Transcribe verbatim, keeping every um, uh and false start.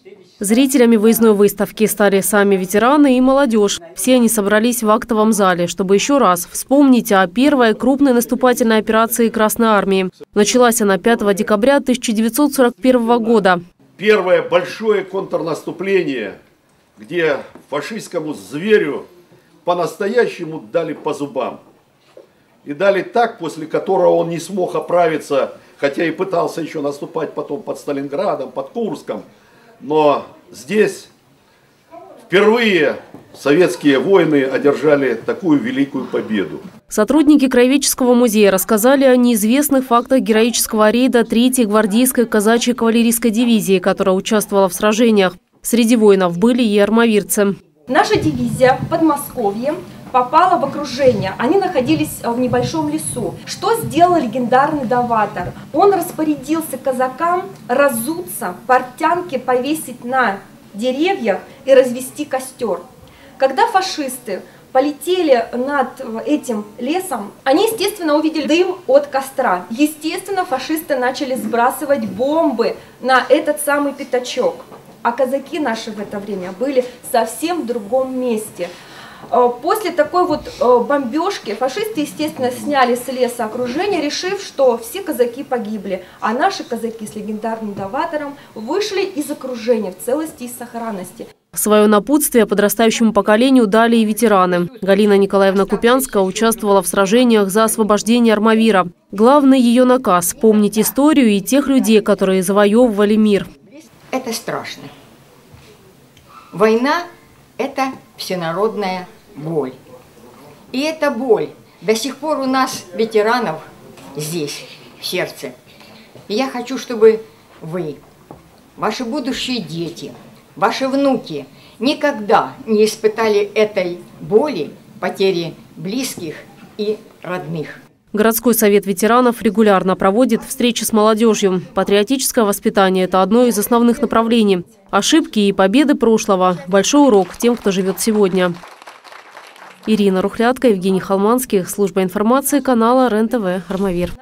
Зрителями выездной выставки стали сами ветераны и молодежь. Все они собрались в актовом зале, чтобы еще раз вспомнить о первой крупной наступательной операции Красной Армии. Началась она пятого декабря тысяча девятьсот сорок первого года. Первое большое контрнаступление, где фашистскому зверю по-настоящему дали по зубам. И дали так, после которого он не смог оправиться, хотя и пытался еще наступать потом под Сталинградом, под Курском. Но здесь впервые советские воины одержали такую великую победу. Сотрудники Краеведческого музея рассказали о неизвестных фактах героического рейда третьей гвардейской казачьей кавалерийской дивизии, которая участвовала в сражениях. Среди воинов были и армавирцы. Наша дивизия в Подмосковье попала в окружение. Они находились в небольшом лесу. Что сделал легендарный даватор? Он распорядился казакам разуться, портянки повесить на деревьях и развести костер. Когда фашисты полетели над этим лесом, они, естественно, увидели дым от костра. Естественно, фашисты начали сбрасывать бомбы на этот самый пятачок. А казаки наши в это время были совсем в другом месте. После такой вот бомбежки фашисты, естественно, сняли с леса окружение, решив, что все казаки погибли. А наши казаки с легендарным даватором вышли из окружения в целости и сохранности. Свое напутствие подрастающему поколению дали и ветераны. Галина Николаевна Купянская участвовала в сражениях за освобождение Армавира. Главный ее наказ – помнить историю и тех людей, которые завоевывали мир. Это страшно. Война – это всенародная боль. И эта боль до сих пор у нас, ветеранов, здесь, в сердце. И я хочу, чтобы вы, ваши будущие дети, ваши внуки никогда не испытали этой боли, потери близких и родных. Городской совет ветеранов регулярно проводит встречи с молодежью. Патриотическое воспитание – это одно из основных направлений. Ошибки и победы прошлого – большой урок тем, кто живет сегодня. Ирина Рухлядка, Евгений Холманский, служба информации канала РЕН-ТВ «Армавир».